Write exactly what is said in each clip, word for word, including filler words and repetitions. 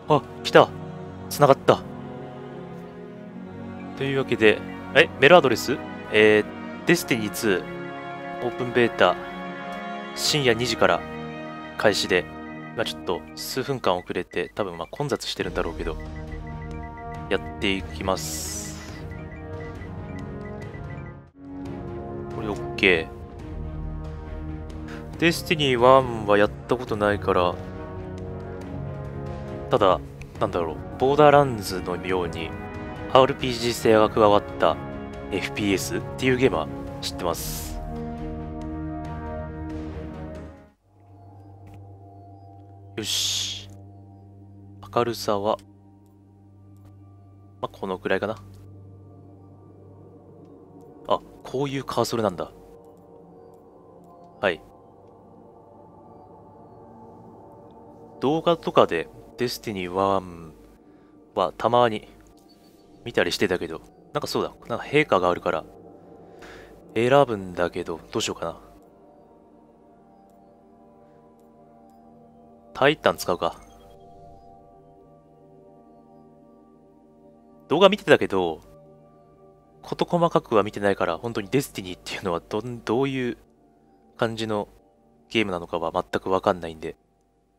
あ、来た。繋がった。というわけで、え、メールアドレスえー、デスティニーツー、オープンベータ、深夜にじから開始で、まあちょっと数分間遅れて、多分まあ混雑してるんだろうけど、やっていきます。これ OK。デスティニーワンはやったことないから、ただ、なんだろう、ボーダーランズのように アールピージー 性が加わった エフピーエス っていうゲームは知ってます。よし。明るさは、まあ、このくらいかな。あ、こういうカーソルなんだ。はい。動画とかでデスティニーワンはたまに見たりしてたけど、なんかそうだ、なんか陛下があるから選ぶんだけど、どうしようかな。タイタン使うか。動画見てたけど、事細かくは見てないから、本当にデスティニーっていうのはどん、どういう感じのゲームなのかは全くわかんないんで。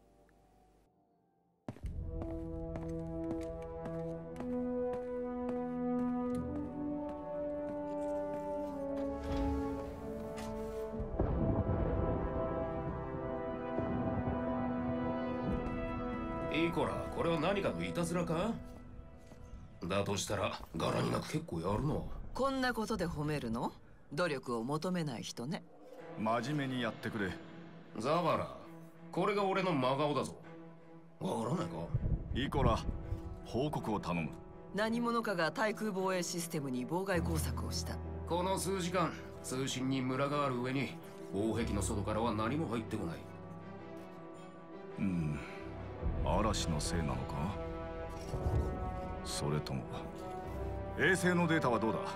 いいこら、これは何かのいたずらか？だとしたら柄になく結構やるの。 こんなことで褒めるの？努力を求めない人ね。 真面目にやってくれ。 ザバラ、これが俺の真顔だぞ。わからないか？ いいこら、報告を頼む。 何者かが対空防衛システムに妨害工作をした。 この数時間、通信にムラがある上に防壁の外からは何も入ってこない。 うん、嵐のせいなのか？それとも衛星のデータはどうだ？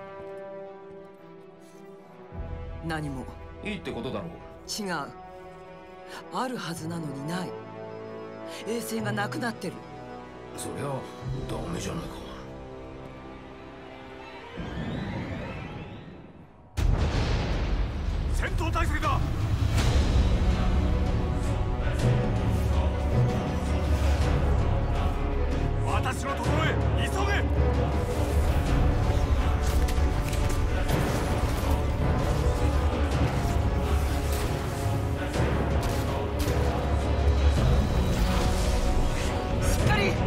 何も。 いいってことだろう。 違う。あるはずなのにない。衛星がなくなってる。 そりゃダメじゃないか。 戦闘態勢だ。私のところへ急げ。 しっかり。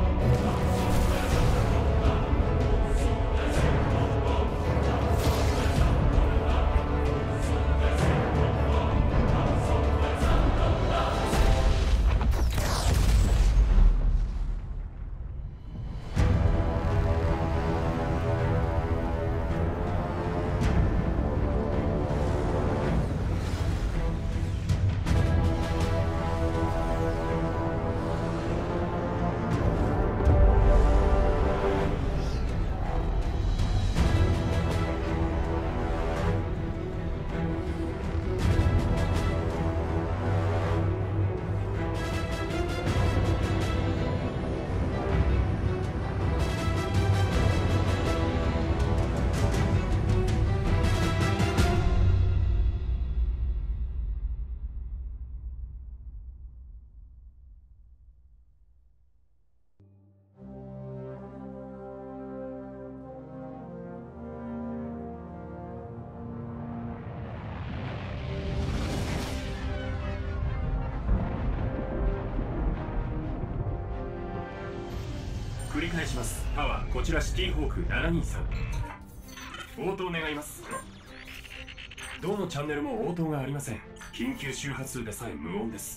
繰り返します。パワー、こちらシティホークななにさん。応答願います。どのチャンネルも応答がありません。緊急周波数でさえ無音です。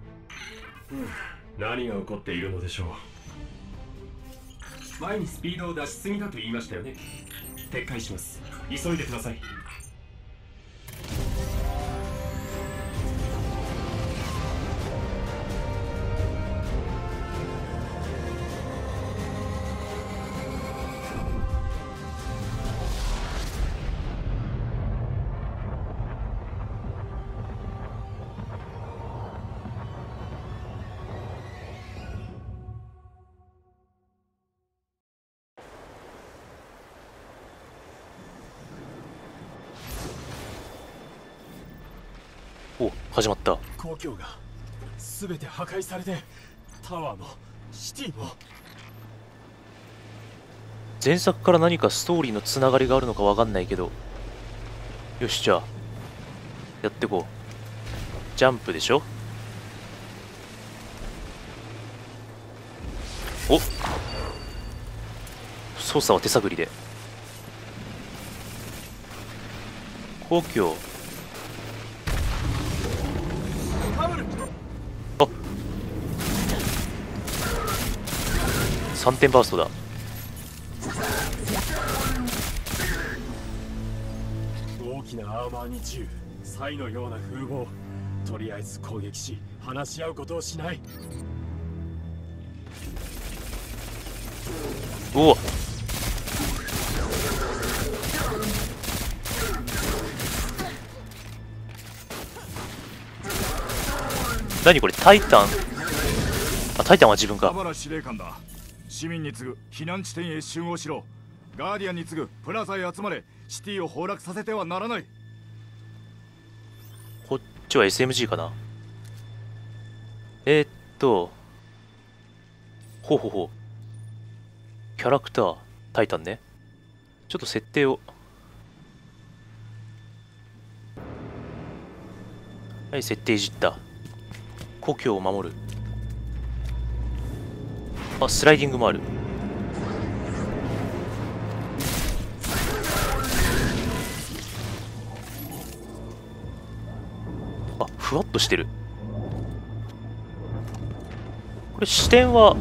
何が起こっているのでしょう。前にスピードを出しすぎだと言いましたよね。撤回します。急いでください。 お、始まった。 故郷が全て破壊されて、タワーもシティも。 前作から何かストーリーのつながりがあるのかわかんないけど、よし、じゃあやってこう。ジャンプでしょ。お、操作は手探りで。故郷、あ、さんてんバーストだ。 大きなアーマーに銃、サイのような風貌。とりあえず攻撃し、話し合うことをしない。 おお、何これ、タイタン。あ、タイタンは自分か。 田原司令官だ。市民に次ぐ避難地点へ集合しろ。ガーディアンに次ぐプラザへ集まれ。シティを崩落させてはならない。 こっちは エスエムジー かな。えー、っとほうほうほう、キャラクタータイタンね。ちょっと設定を。はい、設定いじった。故郷を守る。あ、スライディングもある。あ、ふわっとしてる。これ視点は。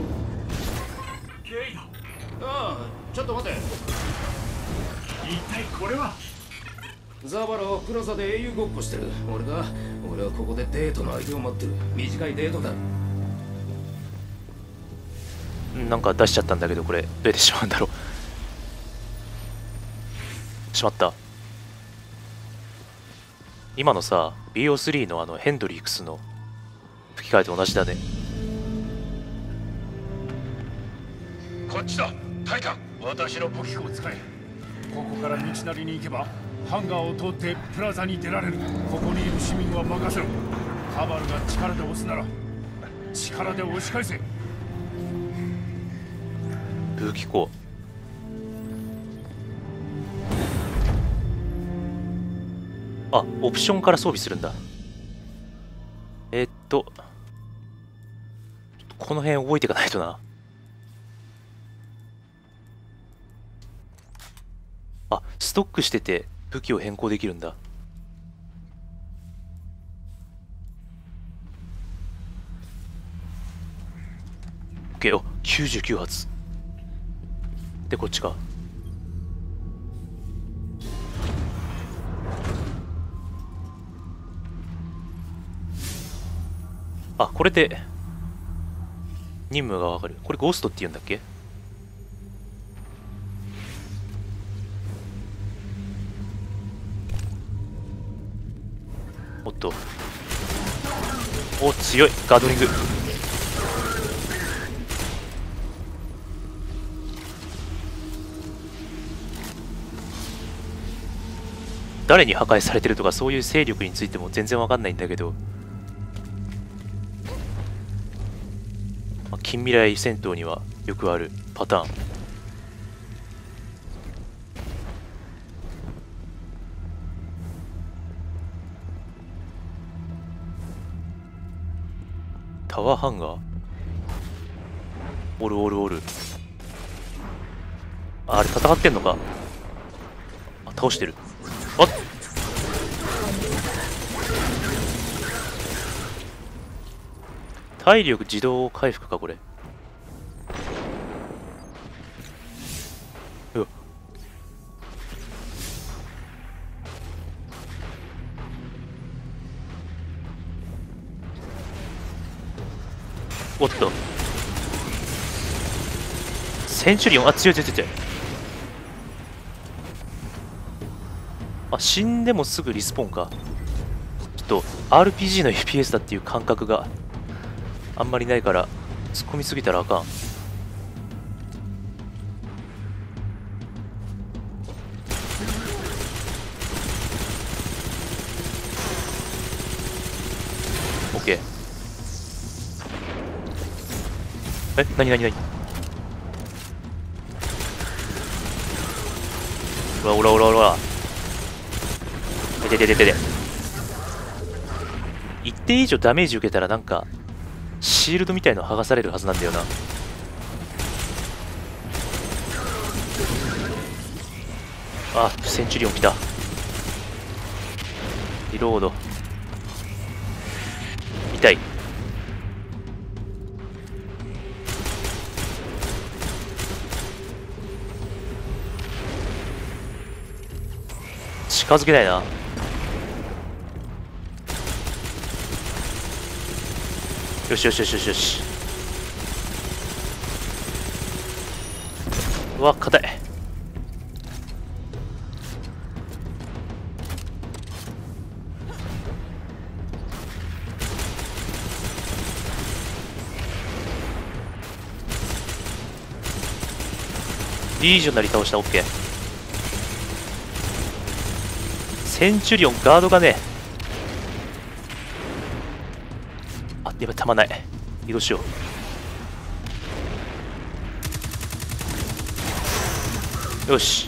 ああ、ちょっと待て。 一体これは。 ザバラはプラザで英雄ごっこしてる。俺だ。俺はここでデートの相手を待ってる。短いデートだ。 なんか出しちゃったんだけど、これどうやってしまうんだろう。しまった。今のさ ビーオースリー のあのヘンドリックスの吹き替えと同じだね。 こっちだ、タイタン。私の武器庫を使え。ここから道なりに行けばハンガーを通ってプラザに出られる。ここにいる市民は任せろ。カバルが力で押すなら力で押し返せ。 武器庫。あ、オプションから装備するんだ。えー、っとこの辺覚えていかないとな。あ、ストックしてて武器を変更できるんだ。OK、お、きゅうじゅうきゅう発で、こっちか。あ、これで任務がわかる。これゴーストって言うんだっけ。おっと、お、強いガードリング。誰に破壊されてるとかそういう勢力についても全然わかんないんだけど、まあ、近未来戦闘にはよくあるパターン。タワーハンガー、おるおるおる。あ、あれ戦ってんのか。あ、倒してる。あっ、体力自動回復かこれ。うわ、おっと、センチュリオン、あ、強い強い強い。あ、死んでもすぐリスポーンか。ちょっと アールピージー の エフピーエス だっていう感覚があんまりないから突っ込みすぎたらあかん。 ケー。え、なになになに。おらおらおらおら。ででででで。一定以上ダメージ受けたらなんかシールドみたいの剥がされるはずなんだよな。あ、センチュリオン来た。リロード。痛い。近づけないな。よしよしよしよしよし。うわ、硬い。リージョナリ倒した。オッケー。センチュリオンガードがね、あ、やばい、弾ない。移動しよう。よし。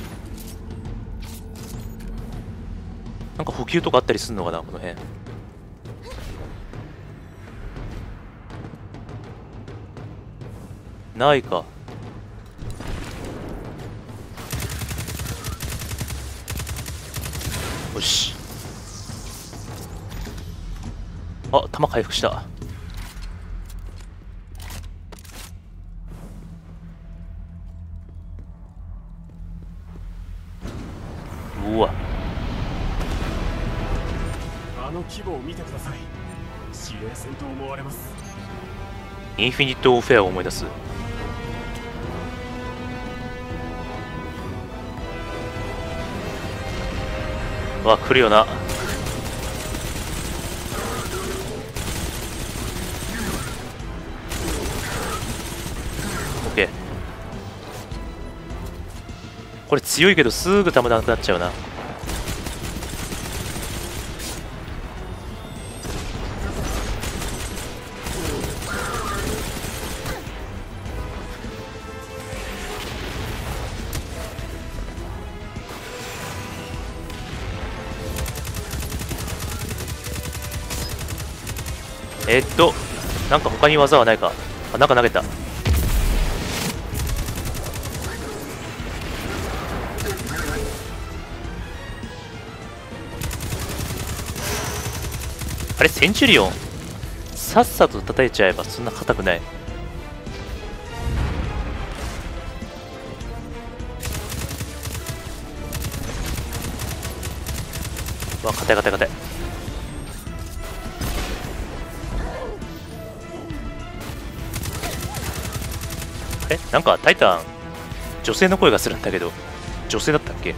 なんか補給とかあったりすんのかな、この辺。ないか。よし。あ、弾回復した。うわ、 あの規模を見てください。指令戦と思われます。 インフィニット・オフェアを思い出す。わ、来るよな。オッケー。これ強いけどすぐ弾なくなっちゃうな。えっとなんか他に技はないか。あ、なんか投げた。あれ、センチュリオンさっさと叩いちゃえばそんな硬くない。うわ、硬い硬い硬い。え、なんかタイタン女性の声がするんだけど、女性だったっけ。よ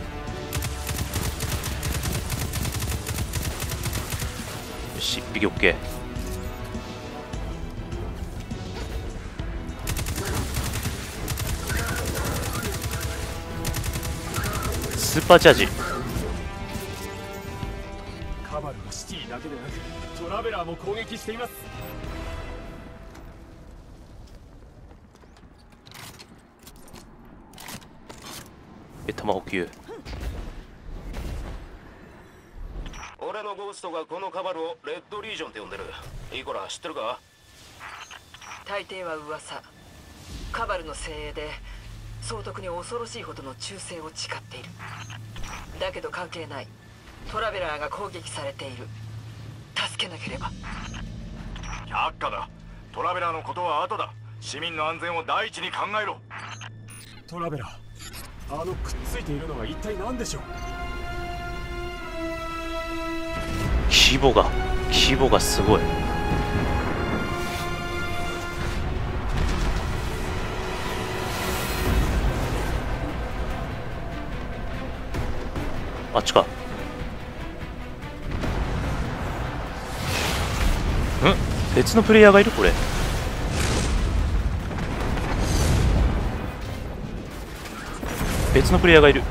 し、いっぴき OK。 スーパーチャージ。 カバルはシティだけでなくトラベラーも攻撃しています。 え、弾補給。 俺のゴーストがこのカバルをレッドリージョンって呼んでる。イコラ知ってるか？ 大抵は噂。カバルの精鋭で総督に恐ろしいほどの忠誠を誓っている。だけど関係ない。トラベラーが攻撃されている。助けなければ。 却下だ。トラベラーのことは後だ。市民の安全を第一に考えろ。 トラベラー、あのくっついているのは一体何でしょう。 規模が規模がすごい。あっちか。ん、別のプレイヤーがいる。これ別のプレイヤーがいる。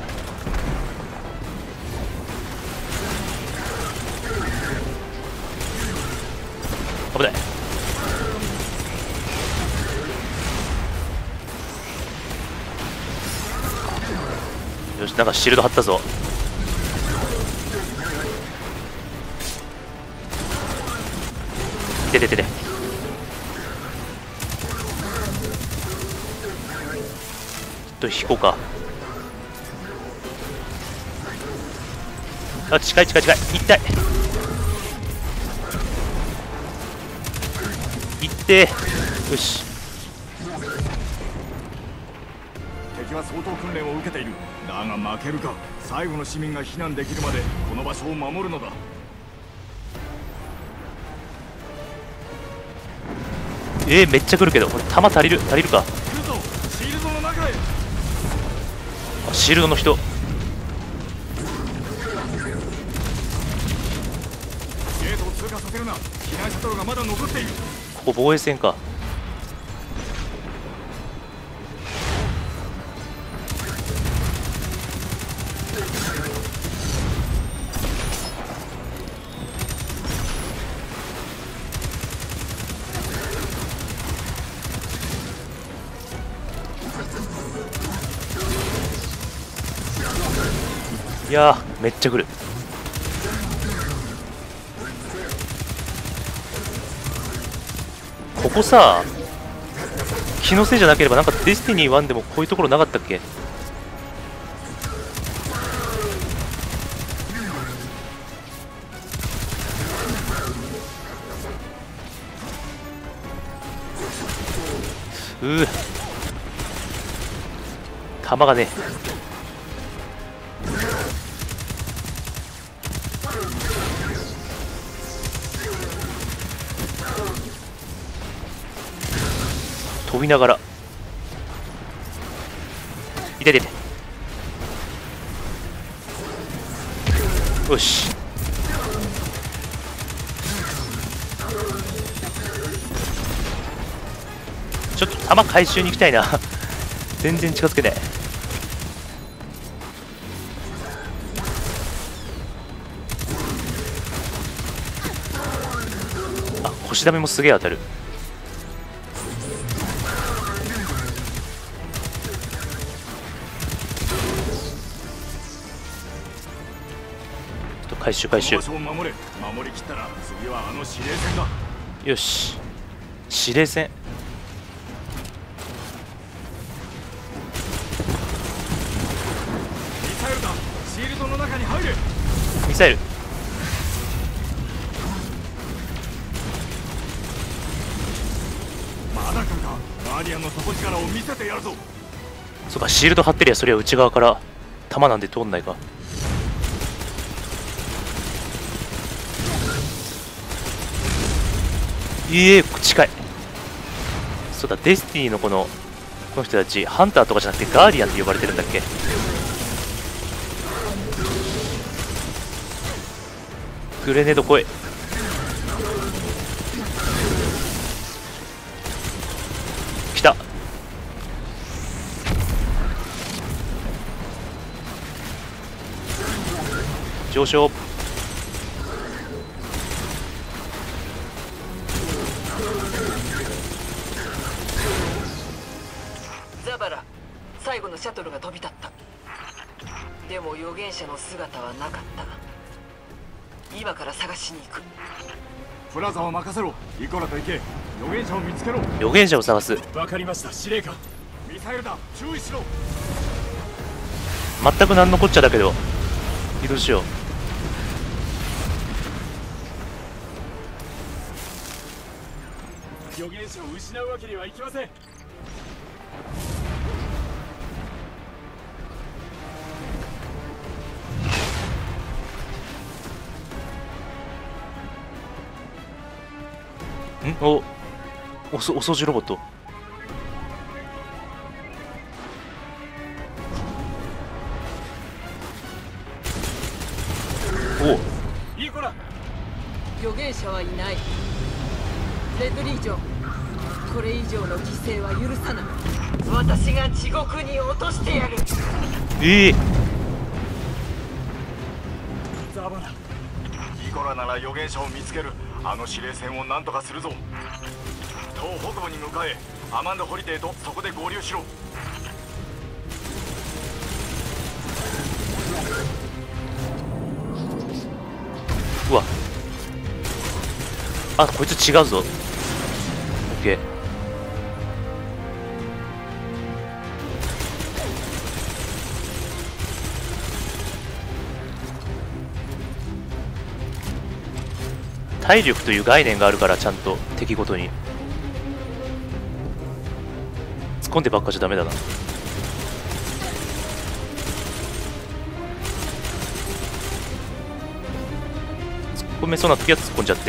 危ない。よし、なんかシールド張ったぞ。てててて。と引こうか。あ、近い近い近い。痛い。いってよし。 敵は相当訓練を受けている。だが負けるか。最後の市民が避難できるまでこの場所を守るのだ。 えー、めっちゃ来るけど、これ弾足りる足りるか。 来るぞ、シールドの中へ。 あ、シールドの人。 ゲートを通過させるな。避難シャトルがまだ残っている。 ここ防衛線か。いやー、めっちゃ来る。ここさ、気のせいじゃなければなんかデスティニーワンでもこういうところなかったっけ。うー、弾がね。飛びながら。いててて。よし。ちょっと弾回収に行きたいな。全然近づけない。あ、腰ダメもすげえ当たる。回収回収。 守れ。守りきったら次はあの司令戦だ。 よし、司令戦。 ミサイルだ。シールドの中に入れ。 ミサイル。 まだ来るか。ガーディアンの底力を見せてやるぞ。 そうか、シールド張ってりゃそれは内側から弾なんで通んないか。ええー、近い。そうだ、デスティニーのこのこの人たちハンターとかじゃなくてガーディアンって呼ばれてるんだっけ。グレネード来い。来た。上昇。 ザバラ、最後のシャトルが飛び立った。でも預言者の姿はなかった。今から探しに行く。 プラザを任せろ。イコラと行け。預言者を見つけろ。 預言者を探す。 わかりました、司令官。 ミサイルだ。注意しろ。 全く何のこっちゃだけど移動しよう。 預言者を失うわけにはいきません。 んおおそお掃除ロボット。おいい子だ。 預言者はいない。レッドリージョン、これ以上の犠牲は許さない。私が地獄に落としてやる。 ええー、 ザバラ、 イコラなら預言者を見つける。あの指令船を何とかするぞ。東北部に向かえ。アマンド・ホリデーとそこで合流しろ。 うわ、あ、こいつ違うぞ。オッケー。体力という概念があるから、ちゃんと敵ごとに突っ込んでばっかじゃダメだな。突っ込めそうな時は突っ込んじゃって。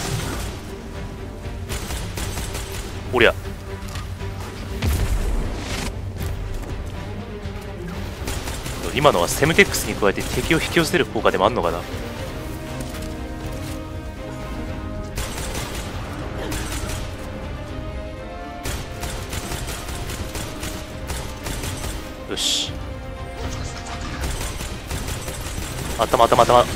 おりゃ、今のはセムテックスに加えて敵を引き寄せる効果でもあんのかな。よし、頭頭頭。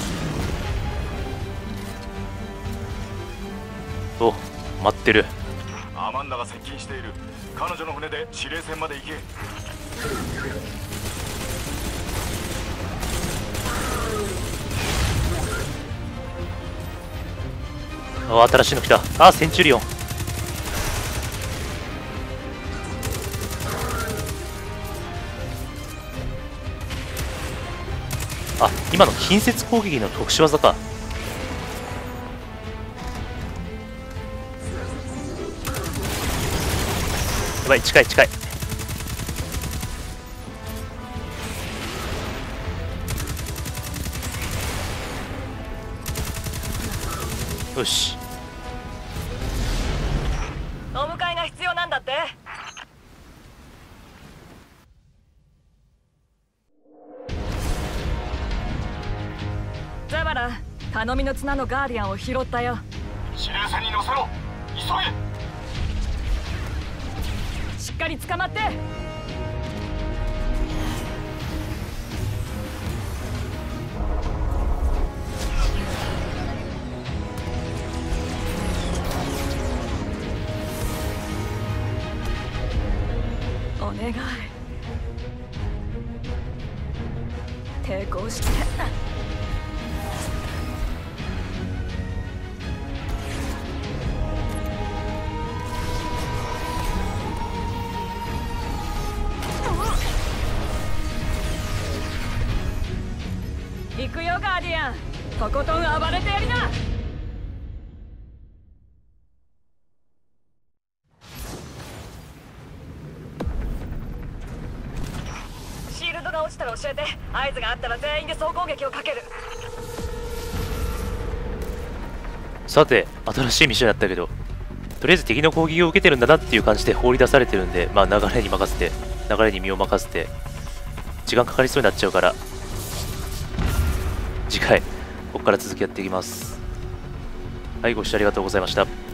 お、待ってる。 アマンダが接近している。彼女の船で指令船まで行け。 あ、新しいの来た。あ、センチュリオン。あ、今の近接攻撃の特殊技か。やばい、近い近い。よし、 お迎えが必要なんだって。ザバラ、頼みの綱のガーディアンを拾ったよ。 指令船に乗せろ。急げ。 しっかり捕まって。お願い、抵抗して。行くよガーディアン、とことん暴れてやりな。シールドが落ちたら教えて。合図があったら全員で総攻撃をかける。 さて、新しいミッションやったけど、とりあえず敵の攻撃を受けてるんだなっていう感じで放り出されてるんで、まあ流れに任せて、流れに身を任せて、時間かかりそうになっちゃうから、次回ここから続きやっていきます。はい、ご視聴ありがとうございました。